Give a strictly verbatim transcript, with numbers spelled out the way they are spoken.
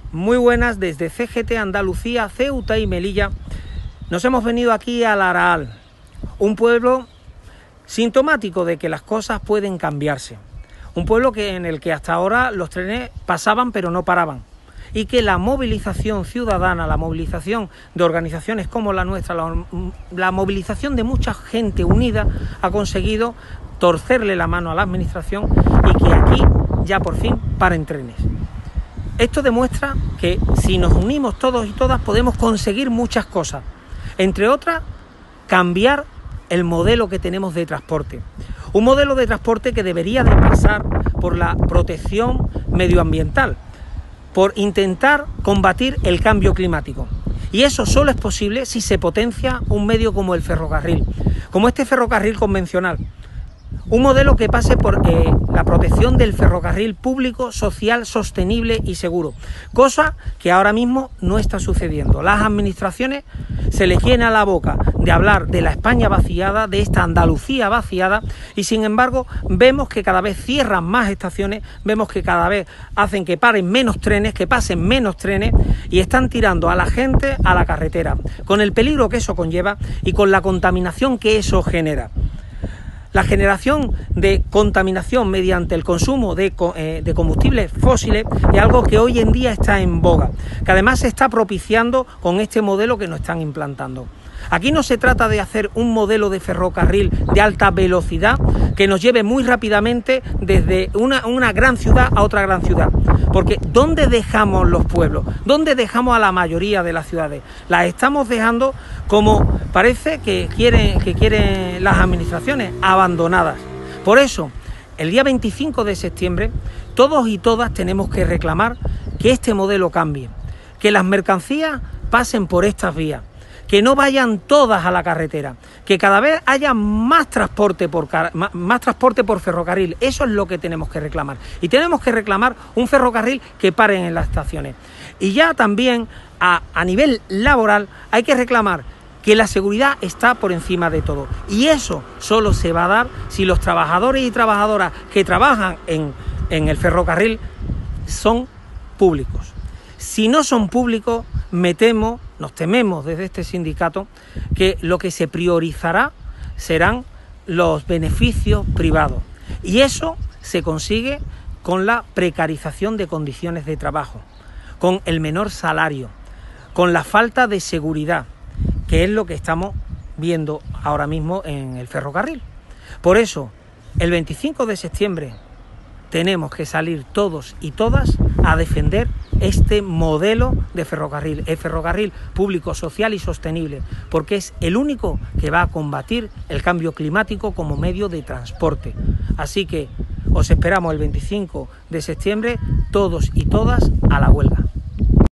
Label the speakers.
Speaker 1: Muy buenas, desde C G T Andalucía, Ceuta y Melilla. Nos hemos venido aquí al Araal, un pueblo sintomático de que las cosas pueden cambiarse. Un pueblo que, en el que hasta ahora los trenes pasaban pero no paraban. Y que la movilización ciudadana, la movilización de organizaciones como la nuestra, la, la movilización de mucha gente unida ha conseguido torcerle la mano a la administración y que aquí ya por fin paren trenes. Esto demuestra que si nos unimos todos y todas podemos conseguir muchas cosas, entre otras cambiar el modelo que tenemos de transporte. Un modelo de transporte que debería de pasar por la protección medioambiental, por intentar combatir el cambio climático. Y eso solo es posible si se potencia un medio como el ferrocarril, como este ferrocarril convencional. Un modelo que pase por eh, la protección del ferrocarril público, social, sostenible y seguro. Cosa que ahora mismo no está sucediendo. Las administraciones se les llena la boca de hablar de la España vaciada, de esta Andalucía vaciada, y sin embargo vemos que cada vez cierran más estaciones, vemos que cada vez hacen que paren menos trenes, que pasen menos trenes, y están tirando a la gente a la carretera, con el peligro que eso conlleva y con la contaminación que eso genera. La generación de contaminación mediante el consumo de, eh, de combustibles fósiles es algo que hoy en día está en boga, que además se está propiciando con este modelo que nos están implantando. Aquí no se trata de hacer un modelo de ferrocarril de alta velocidad que nos lleve muy rápidamente desde una, una gran ciudad a otra gran ciudad. Porque ¿dónde dejamos los pueblos? ¿Dónde dejamos a la mayoría de las ciudades? Las estamos dejando como parece que quieren, que quieren las administraciones, abandonadas. Por eso, el día veinticinco de septiembre, todos y todas tenemos que reclamar que este modelo cambie, que las mercancías pasen por estas vías, que no vayan todas a la carretera, que cada vez haya más transporte por más, más transporte por ferrocarril. Eso es lo que tenemos que reclamar. Y tenemos que reclamar un ferrocarril que paren en las estaciones. Y ya también a, a nivel laboral hay que reclamar que la seguridad está por encima de todo. Y eso solo se va a dar si los trabajadores y trabajadoras que trabajan en, en el ferrocarril son públicos. Si no son públicos, me temo, nos tememos desde este sindicato, que lo que se priorizará serán los beneficios privados. Y eso se consigue con la precarización de condiciones de trabajo, con el menor salario, con la falta de seguridad, que es lo que estamos viendo ahora mismo en el ferrocarril. Por eso, el veinticinco de septiembre tenemos que salir todos y todas a defender este modelo de ferrocarril, el ferrocarril público, social y sostenible, porque es el único que va a combatir el cambio climático como medio de transporte. Así que os esperamos el veinticinco de septiembre, todos y todas a la huelga.